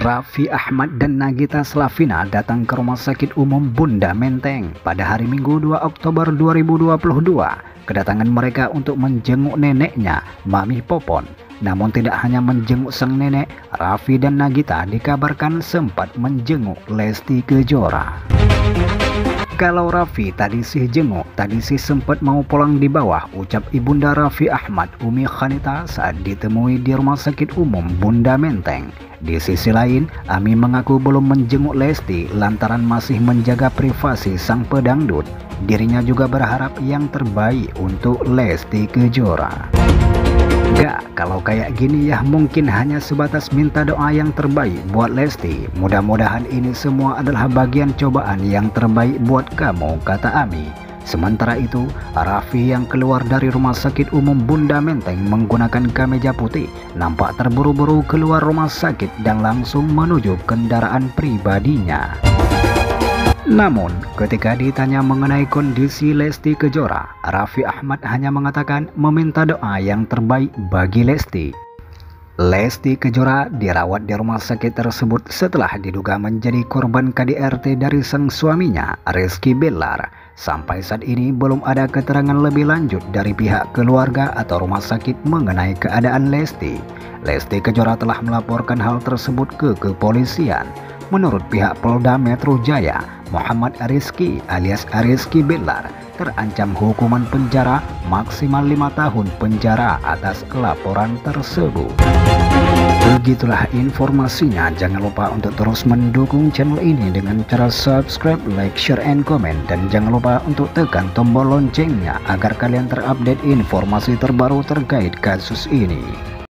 Raffi Ahmad dan Nagita Slavina datang ke Rumah Sakit Umum Bunda Menteng pada hari Minggu 2 Oktober 2022. Kedatangan mereka untuk menjenguk neneknya, Mami Popon. Namun tidak hanya menjenguk sang nenek, Raffi dan Nagita dikabarkan sempat menjenguk Lesti Kejora. Kalau Raffi tadi sih jenguk, tadi sih sempat mau pulang di bawah, ucap Ibunda Raffi Ahmad, Umi Khanita saat ditemui di Rumah Sakit Umum Bunda Menteng. Di sisi lain, Ami mengaku belum menjenguk Lesti lantaran masih menjaga privasi sang pedangdut. Dirinya juga berharap yang terbaik untuk Lesti Kejora. Gak, kalau kayak gini ya mungkin hanya sebatas minta doa yang terbaik buat Lesti. Mudah-mudahan ini semua adalah bagian cobaan yang terbaik buat kamu, kata Ami. Sementara itu, Raffi yang keluar dari Rumah Sakit Umum Bunda Menteng menggunakan kemeja putih nampak terburu-buru keluar rumah sakit dan langsung menuju kendaraan pribadinya. Namun, ketika ditanya mengenai kondisi Lesti Kejora, Raffi Ahmad hanya mengatakan meminta doa yang terbaik bagi Lesti. Lesti Kejora dirawat di rumah sakit tersebut setelah diduga menjadi korban KDRT dari sang suaminya, Rizky Bilar. Sampai saat ini belum ada keterangan lebih lanjut dari pihak keluarga atau rumah sakit mengenai keadaan Lesti. Lesti Kejora telah melaporkan hal tersebut ke kepolisian. Menurut pihak Polda Metro Jaya, Muhammad Rizky alias Rizky Bilar terancam hukuman penjara maksimal 5 tahun penjara atas laporan tersebut. Begitulah informasinya. Jangan lupa untuk terus mendukung channel ini dengan cara subscribe, like, share, and comment. Dan jangan lupa untuk tekan tombol loncengnya agar kalian terupdate informasi terbaru terkait kasus ini.